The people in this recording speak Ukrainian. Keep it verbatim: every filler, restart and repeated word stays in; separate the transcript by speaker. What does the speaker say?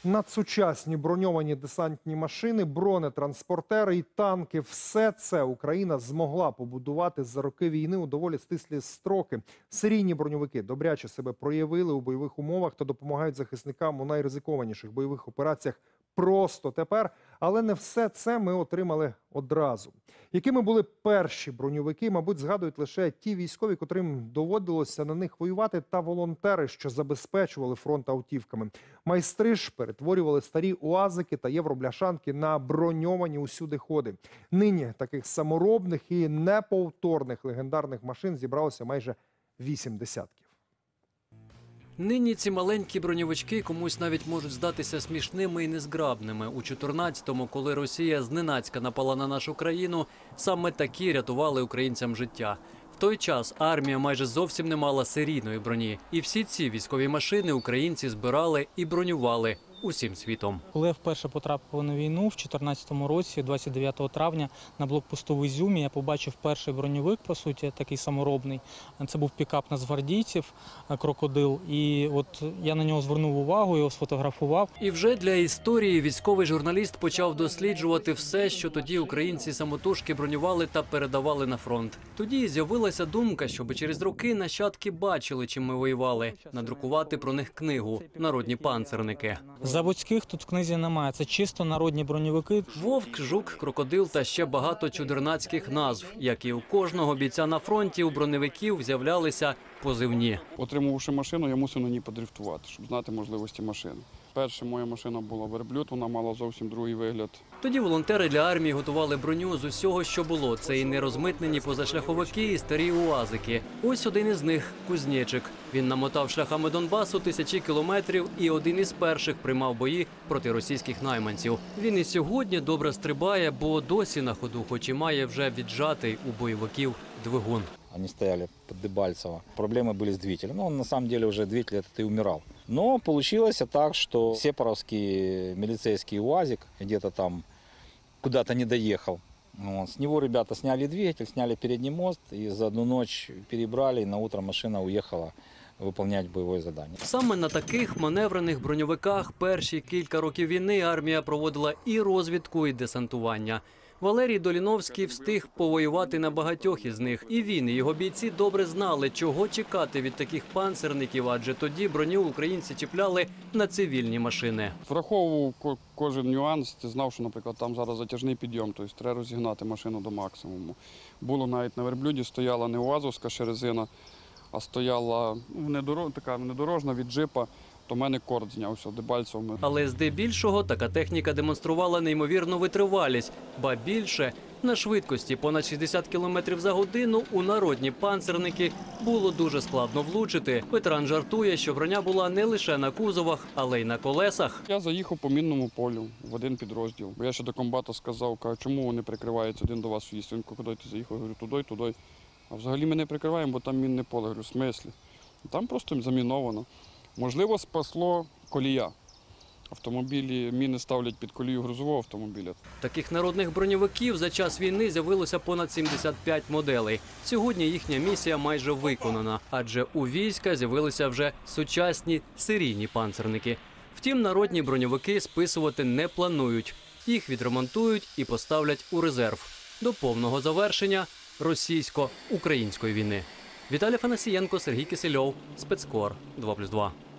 Speaker 1: Надсучасні броньовані десантні машини, бронетранспортери і танки – все це Україна змогла побудувати за роки війни у доволі стислі строки. Серійні броньовики добряче себе проявили у бойових умовах та допомагають захисникам у найризикованіших бойових операціях просто тепер. Але не все це ми отримали одразу. Якими були перші броньовики, мабуть, згадують лише ті військові, котрим доводилося на них воювати, та волонтери, що забезпечували фронт автівками. Майстри ж перетворювали старі уазики та євробляшанки на броньовані усюди ходи. Нині таких саморобних і неповторних легендарних машин зібралося майже вісім десятків.
Speaker 2: Нині ці маленькі броньовички комусь навіть можуть здатися смішними і незграбними. У чотирнадцятому, коли Росія зненацька напала на нашу країну, саме такі рятували українцям життя. В той час армія майже зовсім не мала серійної броні. І всі ці військові машини українці збирали і бронювали усім світом.
Speaker 3: Коли я вперше потрапив на війну, в дві тисячі чотирнадцятому році, двадцять дев'ятого травня, на блокпосту в Ізюмі, я побачив перший броньовик, по суті, такий саморобний. Це був пікап нацгвардійців «Крокодил». І от я на нього звернув увагу, його сфотографував.
Speaker 2: І вже для історії військовий журналіст почав досліджувати все, що тоді українці самотужки бронювали та передавали на фронт. Тоді з'явилася думка, щоб через роки нащадки бачили, чим ми воювали, надрукувати про них книгу «Народні панцерники».
Speaker 3: Заводських тут в книзі немає, це чисто народні броньовики.
Speaker 2: Вовк, жук, крокодил та ще багато чудернацьких назв. Як і у кожного бійця на фронті, у броневиків з'являлися позивні.
Speaker 4: Отримувавши машину, я мусив на ній подрифтувати, щоб знати можливості машини. Перша моя машина була верблюд, вона мала зовсім другий вигляд.
Speaker 2: Тоді волонтери для армії готували броню з усього, що було. Це і нерозмитнені позашляховики, і старі уазики. Ось один із них – кузнечик. Він намотав шляхами Донбасу тисячі кілометрів і один із перших приймав бої проти російських найманців. Він і сьогодні добре стрибає, бо досі на ходу, хоч і має вже віджатий у бойовиків двигун.
Speaker 5: Они стояли под Дебальцево. Проблемы были с двигателем. Ну, он на самом деле уже двигатель этот и умирал. Но получилось так, что сепаровский милицейский УАЗик где-то там куда-то не доехал. Вот. С него ребята сняли двигатель, сняли передний мост и за одну ночь перебрали, и на утро машина уехала виконувати бойове завдання.
Speaker 2: Саме на таких маневрених броньовиках перші кілька років війни армія проводила і розвідку, і десантування. Валерій Доліновський встиг повоювати на багатьох із них. І він, і його бійці добре знали, чого чекати від таких панцерників, адже тоді броню українці чіпляли на цивільні машини.
Speaker 4: Враховував кожен нюанс, ти знав, що, наприклад, там зараз затяжний підйом, тобто треба розігнати машину до максимуму. Було навіть на верблюді, стояла не уазовська шерезина, а стояла внедорож... така внедорожна від джипа. То в мене корд знявся Дебальцевому.
Speaker 2: Але здебільшого така техніка демонструвала неймовірну витривалість. Ба більше, на швидкості понад шістдесят кілометрів за годину у народні панцерники було дуже складно влучити. Ветеран жартує, що броня була не лише на кузовах, але й на колесах.
Speaker 4: Я заїхав по мінному полю в один підрозділ. Бо я ще до комбата сказав, кажу, чому вони прикриваються, один до вас в'їзд. Він, куди ти заїхав? Я говорю, туди, туди. А взагалі ми не прикриваємо, бо там мінне поле. Я говорю, в смислі? Там просто заміновано. Можливо, спасло колія. Автомобілі міни ставлять під колію грузового автомобіля.
Speaker 2: Таких народних броньовиків за час війни з'явилося понад сімдесят п'ять моделей. Сьогодні їхня місія майже виконана, адже у війська з'явилися вже сучасні серійні панцерники. Втім, народні броньовики списувати не планують. Їх відремонтують і поставлять у резерв до повного завершення російсько-української війни. Віталій Фанасієнко, Сергій Кисельов, Спецкор, два плюс два.